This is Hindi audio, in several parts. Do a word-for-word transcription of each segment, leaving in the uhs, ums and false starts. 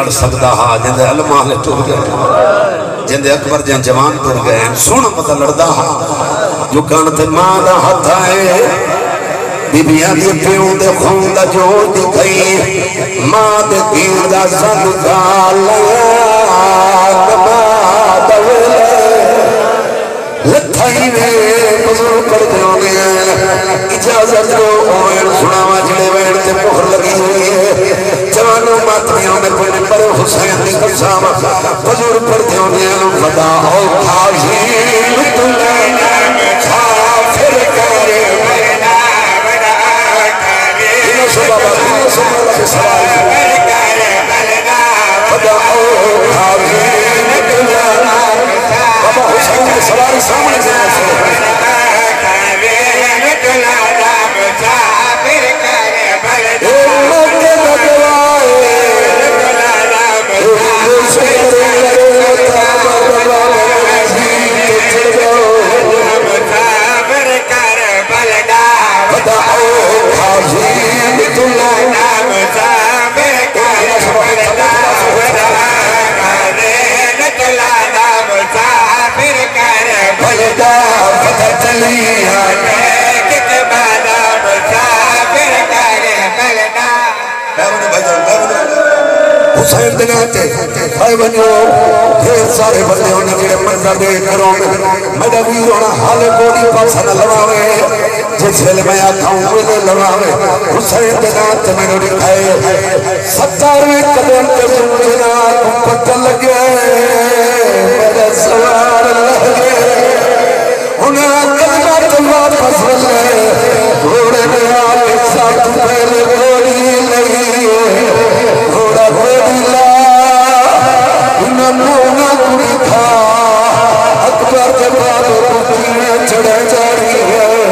लड़ सकता हाँ जिंदे अलमा ले टुर गए जिंदे अकबर जन जवान टुर गए सोना पता लड़दा हाँ जो कण ते मां दा हथ है बीबियां दे प्यो दे खून दा जोड़ दी गई मां दे दीन दा सदका लथाई वे बुजुर्ग कर दोगे इजाजत दो और सुनावा जड़े वेड़ ते मुहर लगी हुई है जवानों मातमियों में कोई पर हुसैन दी कसम बुजुर्ग कर दोगे वदा ओ खाजी तुले काफिर करे बना बना करे इन सुबह इन सुबह के सवाल करे बना वदा ओ खाजी तुले बाबा हुसैन के सवारी सामने से हुसैन दे नाते भाई बनो ढेर सारे बंदे होने जेड़े मंजर दे करों मेरा वीर होना हाले कोई पासा न लवावे जिस वेले मैं आखाऊं वेले लवावे हुसैन दे नाते मैंने दिखाए सत्तरवें कदम ते सुजना पत्ता लगे मेरा सवार लगे उन्हें कलमा तो वापस ले घोड़े ने आके साथ पहले घोड़ी लगी घोड़ा घोड़ी ला नमूना कुड़ी था अकबर के बाद रुकियां चढ़े जा रही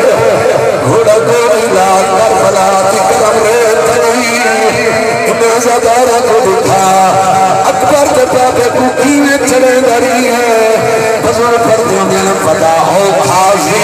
है घोड़ा घोड़ी ला करबला की करम रे तनी इन्हें ज़दारा को दिखा अकबर के बाद रुकियां चढ़े जा रही है बुजुर्ग कर दोगे न पता हो खाजी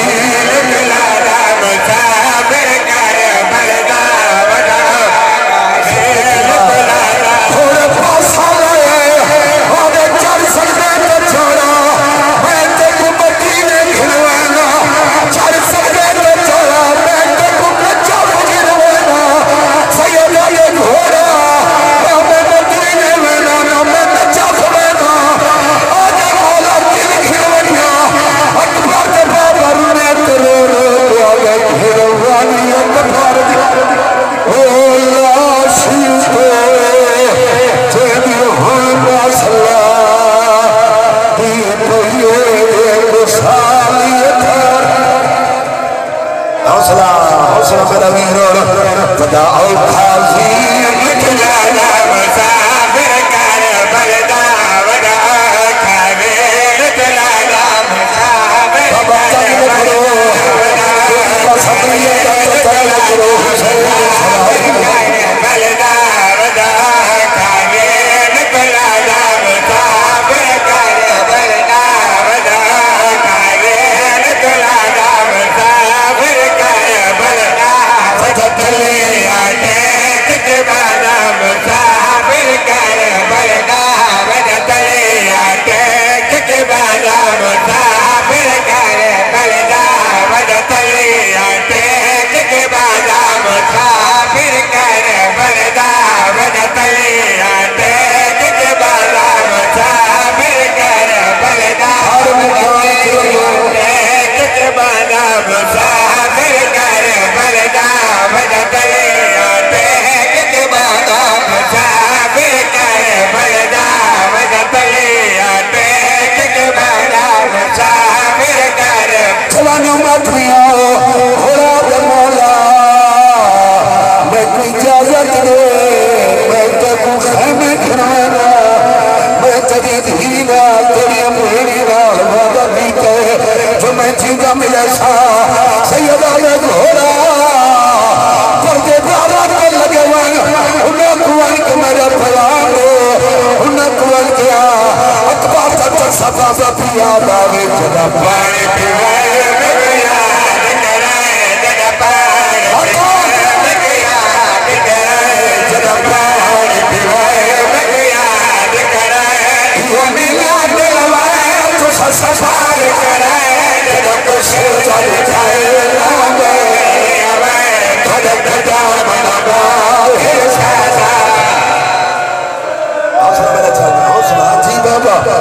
Yeah.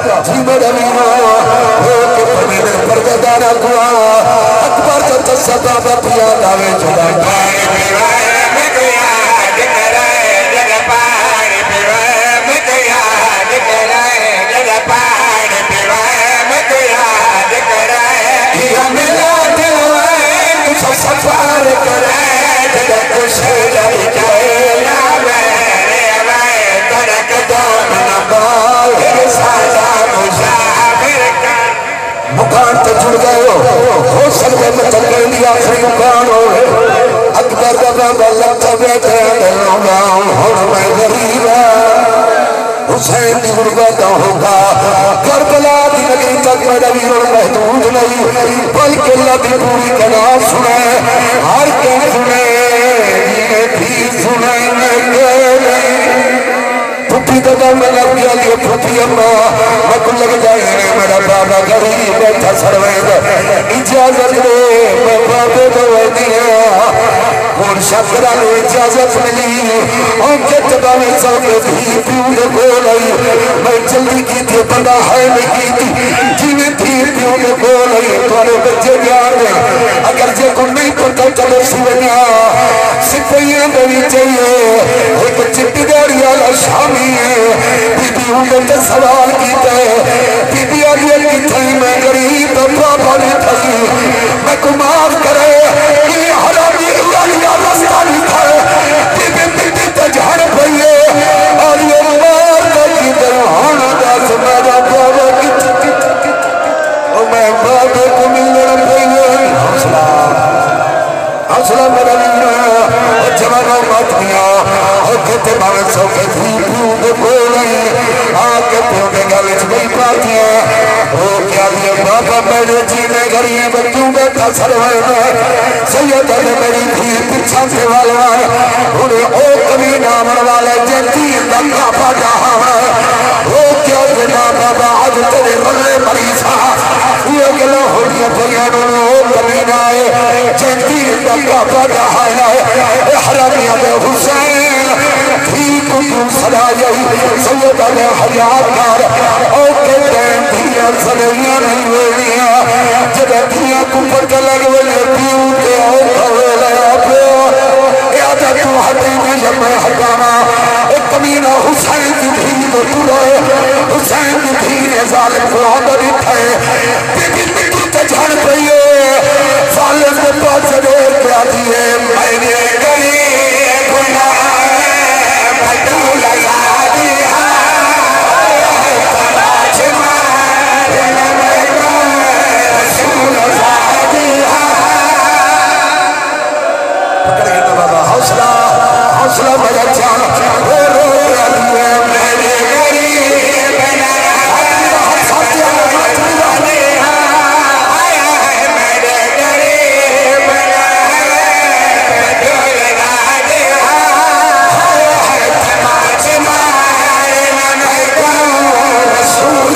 जी मेरा मीना हो के परवीन परदाना कुआ अकबर तो तसदा बतिया दावे जुदा पानी पीवा मैं तो याद करे जग पानी पीवा मैं तो याद करे जग पानी पीवा मैं तो याद करे ये मेरा दिल है कुछ सफर करे जग खुश जाई जाए ना मेरे मैं तेरे कदम ना बाल ये सादा मुसाफिर का मुकान तो जुड़ गए हो सकते में तकलीफ की आखिरी मुकान हो अकबर का बाबा लगता बैठे हूँ मैं गरीब हुसैन की गुर्बत होगा करबला की नगरी तक मेरा वीर महदूद नहीं बल्कि अल्लाह की पूरी कला सुने हर क्या सुने भी सुने फुफी दादा मैं लग गया लिए फुफी अम्मा मैं को लग जाए मेरा बाबा गरीब बैठा सरवेद इजाजत दे मैं बाबे तो दिया और शक्रा ने इजाजत मिली और कितना में सब भी पीऊ को लाई मैं जल्दी की थी बंदा है नहीं की जिन्हें थी पीऊ को लाई तुम्हारे बच्चे यार अगर जे को नहीं पता चलो सिवनिया सिपाहियों को भी चाहिए एक चिट्ठी गाड़ी वाला शामी बीबी उन्होंने सवाल किया बीबी आगे की थी मैं गरीब बाबा ने थी मैं को माफ करे ये हरामी अल्लाह रास्ता लिखा है बीबी बीबी तो झाड़ पई और ये मार की दरहाना दास मेरा बाबा की ओ मैं बाबे को मिलने पई हौसला हौसला मेरा जवानों मत दिया और कहते बाबा सौ के थी आके प्योने गले चुई पाती है वो क्या दिया बाबा मेरे जीने गरीब क्यों बैठा सरवाना सैयद ने मेरी थी पीछा से वाला उन्हें ओ कभी नाम वाले जल्दी लंगा पाजा वो क्या जना बाबा आज तेरे बल्ले मरीसा ये गला हो गया परियाणों ने ओ कभी ना आए जल्दी लंगा पाजा है हरामिया में हुसैन ठीक तू सदा यही सैयद ने हयात कर और कहते हैं धिया सदैया नहीं वेलिया जब धिया कुपर के लग वेले पीऊ के आओ खवेले आपे याद तू हटी में जब मैं हटाना एक कमीना हुसैन की धी को पूरा हुसैन की धी ने जालिम को आदर उठाए बीबी मिट्टी ते झाड़ पई जालिम के पास चढ़े क्या दिए मैंने करी गुनाह हौसला हौसला बजा चाल रो रो रही है मेरे गरीब आया है मेरे गरीब तमाचे मारना रसूल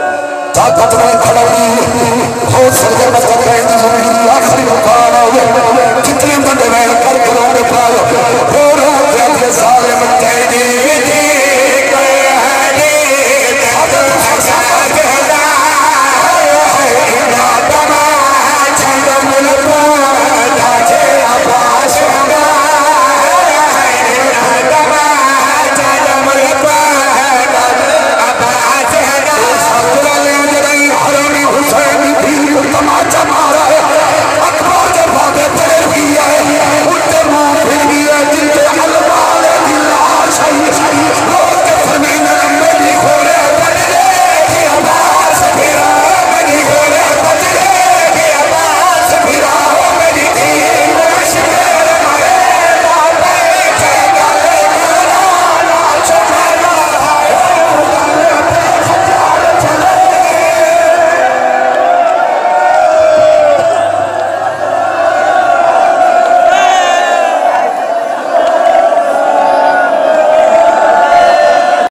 ताकत में खड़ी हो सकते बच्चा कहने की आखिरी मुकाम